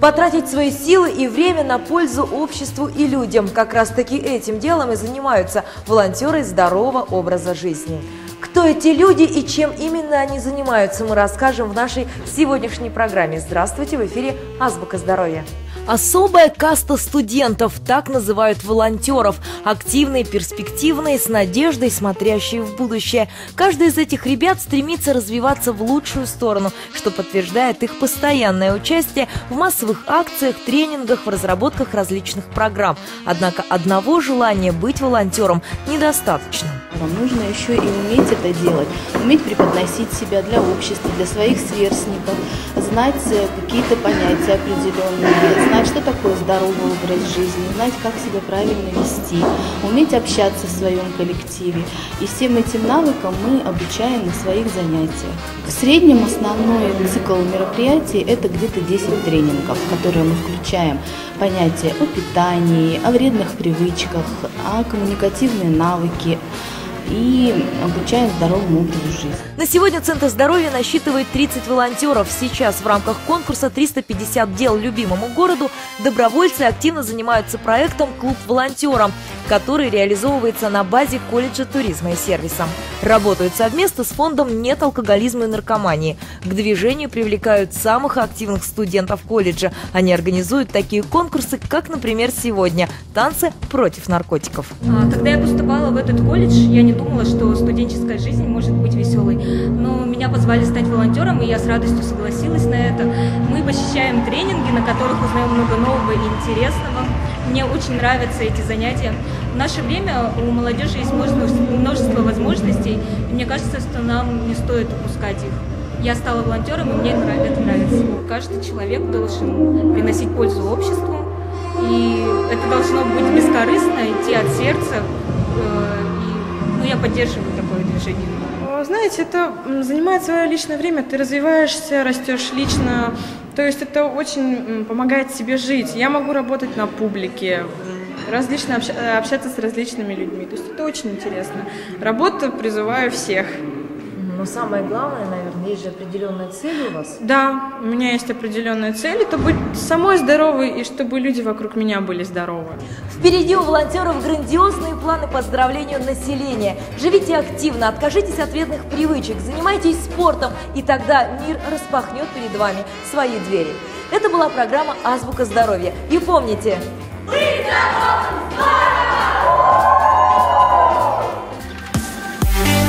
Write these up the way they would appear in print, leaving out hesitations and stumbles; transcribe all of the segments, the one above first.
потратить свои силы и время на пользу обществу и людям. Как раз таки этим делом и занимаются волонтеры здорового образа жизни. Кто эти люди и чем именно они занимаются, мы расскажем в нашей сегодняшней программе. Здравствуйте, в эфире «Азбука здоровья». Особая каста студентов, так называют волонтеров. Активные, перспективные, с надеждой смотрящие в будущее. Каждый из этих ребят стремится развиваться в лучшую сторону, что подтверждает их постоянное участие в массовых акциях, тренингах, в разработках различных программ. Однако одного желания быть волонтером недостаточно. Вам нужно еще и уметь это делать, уметь преподносить себя для общества, для своих сверстников, знать какие-то понятия определенные, знать, что такое здоровый образ жизни, знать, как себя правильно вести, уметь общаться в своем коллективе. И всем этим навыкам мы обучаем на своих занятиях. В среднем основной цикл мероприятий – это где-то 10 тренингов, в которые мы включаем понятия о питании, о вредных привычках, о коммуникативные навыки, и обучаем здоровому образу жизни. На сегодня Центр здоровья насчитывает 30 волонтеров. Сейчас в рамках конкурса «350 дел любимому городу» добровольцы активно занимаются проектом «Клуб волонтеров», который реализовывается на базе колледжа туризма и сервиса. Работают совместно с фондом «Нет алкоголизма и наркомании». К движению привлекают самых активных студентов колледжа. Они организуют такие конкурсы, как, например, сегодня «Танцы против наркотиков». Когда я поступала в этот колледж, я не думала, что студенческая жизнь может быть веселой. Но меня позвали стать волонтером, и я с радостью согласилась на это. Мы посещаем тренинги, на которых узнаем много нового и интересного. Мне очень нравятся эти занятия. В наше время у молодежи есть множество возможностей, и мне кажется, что нам не стоит упускать их. Я стала волонтером, и мне это нравится. Каждый человек должен приносить пользу обществу, и это должно быть бескорыстно, идти от сердца. Я поддерживаю такое движение. Знаете, это занимает свое личное время, ты развиваешься, растешь лично, то есть это очень помогает себе жить. Я могу работать на публике, различно общаться с различными людьми, то есть это очень интересно. Работу призываю всех. Но самое главное, наверное, есть же определенная цель у вас. Да, у меня есть определенная цель, это быть самой здоровой и чтобы люди вокруг меня были здоровы. Впереди у волонтеров грандиозные планы по оздоровлению населения. Живите активно, откажитесь от вредных привычек, занимайтесь спортом, и тогда мир распахнет перед вами свои двери. Это была программа «Азбука здоровья». И помните... Быть здоровым!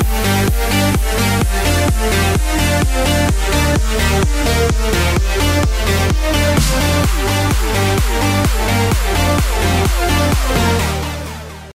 Здорово!